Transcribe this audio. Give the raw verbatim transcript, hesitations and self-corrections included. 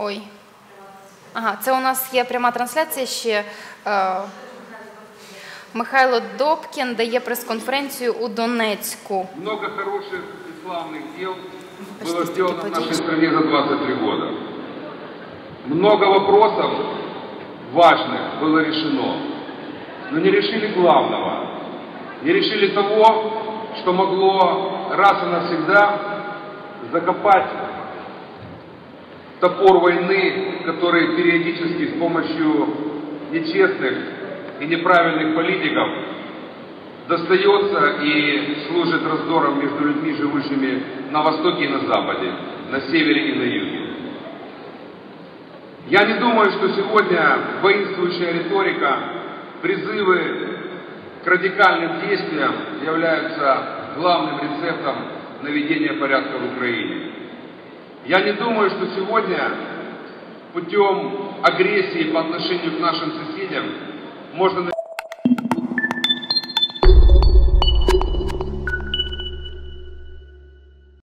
Ой. Ага, це у нас є пряма трансляція ще. Е, Михайло Добкін дає прес-конференцію у Донецьку. Много хороших и славных дел было сделано в нашей стране за двадцать три года. Много вопросов важных было решено, но не решили главного. Не решили того, что могло раз и навсегда закопать топор войны, который периодически с помощью нечестных и неправильных политиков достается и служит раздором между людьми, живущими на востоке и на западе, на севере и на юге. Я не думаю, что сегодня воинствующая риторика, призывы к радикальным действиям являются главным рецептом наведения порядка в Украине. Я не думаю, что сегодня путем агрессии по отношению к нашим соседям можно